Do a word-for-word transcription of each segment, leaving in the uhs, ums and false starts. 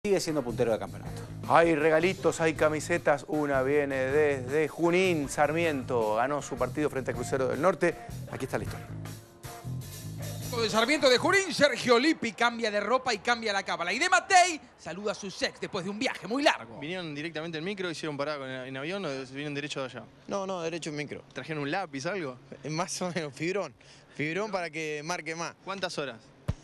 Sigue siendo puntero de campeonato. Hay regalitos, hay camisetas. Una viene desde Junín. Sarmiento ganó su partido frente a Crucero del Norte. Aquí está la historia. De Sarmiento de Junín, Sergio Lippi cambia de ropa y cambia la cábala. Y de Matei saluda a su ex después de un viaje muy largo. ¿Vinieron directamente en micro, hicieron parada en avión o vinieron derecho de allá? No, no, derecho en micro. ¿Trajeron un lápiz, algo? Más o menos, fibrón. Fibrón para que marque más. ¿Cuántas horas?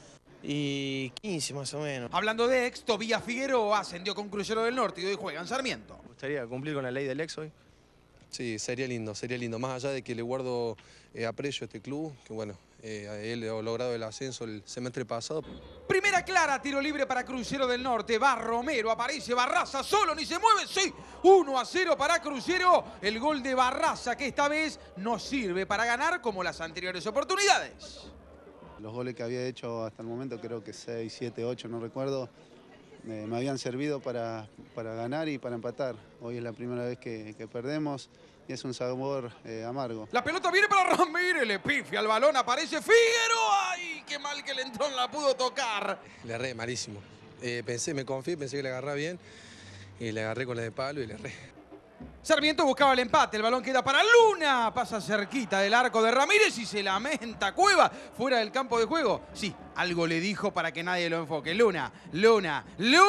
Y quince más o menos. Hablando de ex, Tobías Figueroa ascendió con Crucero del Norte y hoy juega en Sarmiento. ¿Te gustaría cumplir con la ley del ex hoy? Sí, sería lindo, sería lindo. Más allá de que le guardo eh, aprecio a este club, que bueno, eh, él ha logrado el ascenso el semestre pasado. Primera clara, tiro libre para Crucero del Norte. Va Romero, aparece Barraza, solo ni se mueve. Sí, uno a cero para Crucero. El gol de Barraza que esta vez no sirve para ganar como las anteriores oportunidades. Los goles que había hecho hasta el momento, creo que seis, siete, ocho, no recuerdo, eh, me habían servido para, para ganar y para empatar. Hoy es la primera vez que, que perdemos y es un sabor eh, amargo. La pelota viene para Ramírez, le pifia al balón, aparece Figueroa. ¡Ay, qué mal que el entrón la pudo tocar! Le erré, malísimo. Eh, pensé, me confié, pensé que le agarraba bien y le agarré con la de palo y le erré. Sarmiento buscaba el empate, el balón queda para Luna, pasa cerquita del arco de Ramírez y se lamenta Cueva fuera del campo de juego. Sí, algo le dijo para que nadie lo enfoque. Luna, Luna,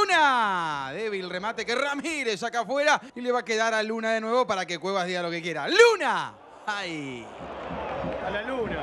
Luna. Débil remate que Ramírez saca afuera y le va a quedar a Luna de nuevo para que Cuevas diga lo que quiera. ¡Luna! ¡Ay! A la Luna.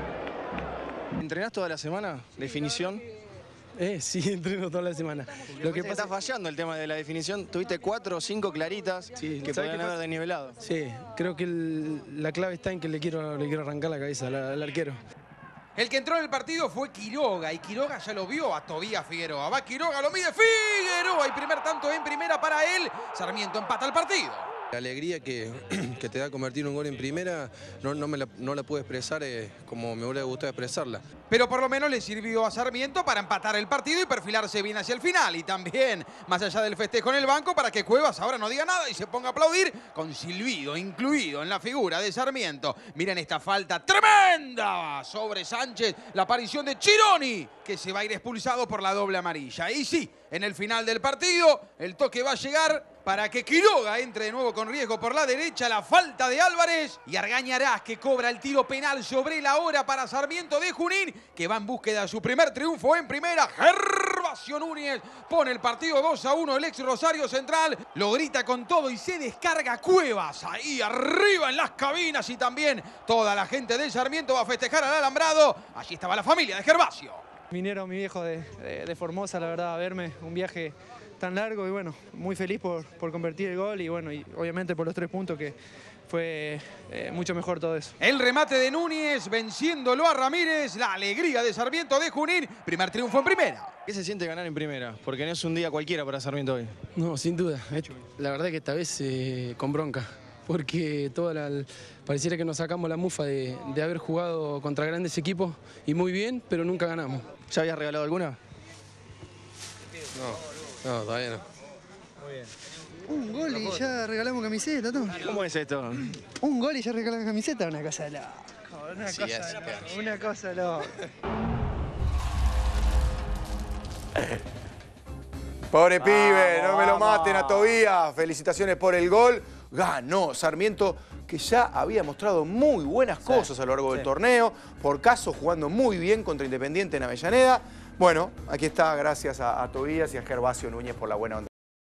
¿Entrenás toda la semana? ¿Definición? Eh, sí, entreno toda la semana. Lo que pasa está fallando el tema de la definición. Tuviste cuatro o cinco claritas sí, que podrían haber desnivelado. Sí, creo que el, la clave está en que le quiero, le quiero arrancar la cabeza al, al arquero. El que entró en el partido fue Quiroga y Quiroga ya lo vio a Tobías Figueroa. Va Quiroga, lo mide Figueroa y primer tanto en primera para él. Sarmiento empata el partido. La alegría que, que te da convertir un gol en primera no, no, me la, no la puedo expresar eh, como me hubiera gustado expresarla. Pero por lo menos le sirvió a Sarmiento para empatar el partido y perfilarse bien hacia el final. Y también, más allá del festejo en el banco, para que Cuevas ahora no diga nada y se ponga a aplaudir con silbido incluido en la figura de Sarmiento. Miren esta falta tremenda sobre Sánchez, la aparición de Chironi, que se va a ir expulsado por la doble amarilla. Y sí, en el final del partido, el toque va a llegar para que Quiroga entre de nuevo con riesgo por la derecha, la falta de Álvarez y Argañarás que cobra el tiro penal sobre la hora para Sarmiento de Junín, que va en búsqueda de su primer triunfo en primera. Gervasio Núñez pone el partido dos a uno, el ex Rosario Central lo grita con todo y se descarga Cuevas ahí arriba en las cabinas y también toda la gente de Sarmiento va a festejar al alambrado. Allí estaba la familia de Gervasio. Vinieron mi viejo de, de, de Formosa, la verdad, a verme, un viaje tan largo y bueno, muy feliz por, por convertir el gol y bueno, y obviamente por los tres puntos que fue eh, mucho mejor todo eso. El remate de Núñez venciéndolo a Ramírez, la alegría de Sarmiento de Junín, primer triunfo en primera. ¿Qué se siente ganar en primera? Porque no es un día cualquiera para Sarmiento hoy. No, sin duda. La verdad que esta vez eh, con bronca, porque toda la, pareciera que nos sacamos la mufa de, de haber jugado contra grandes equipos y muy bien, pero nunca ganamos. ¿Ya habías regalado alguna? No, no, todavía no. Muy bien. Un gol y ya regalamos camiseta, ¿no? ¿Cómo es esto? Un gol y ya regalamos camiseta, una cosa loca. Una Sí, cosa es, loca, es. una cosa loca. Pobre pibe, Vamos, no me lo vamos. maten a Tobías. Felicitaciones por el gol. Ganó Sarmiento, que ya había mostrado muy buenas cosas a lo largo del torneo. Por caso, jugando muy bien contra Independiente en Avellaneda. Bueno, aquí está, gracias a, a Tobías y a Gervasio Núñez por la buena onda.